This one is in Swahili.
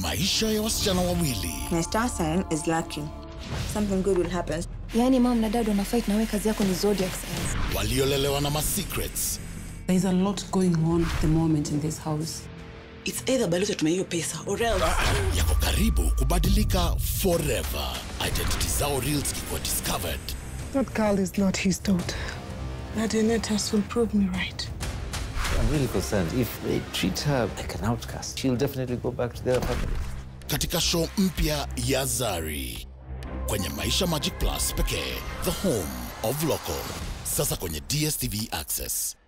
Maisha ya wasichana wawili. My star sign is lucky. Something good will happen. Yani mom na dad wana fight na wewe kazi yako ni zodiac signs. Waliolelewa na secrets. There's a lot going on at the moment in this house. It's either balozi tume hiyo pesa or else. Yako karibu kubadilika forever. Identity zao real zikikuwa discovered. That girl is not his daughter. That Anetas will prove me right. I'm really concerned. If they treat her like an outcast, she'll definitely go back to their family. Katika show mpya ya Zari. Kwenye Maisha Magic Plus pekee, the home of local. Sasa kwenye DStv Access.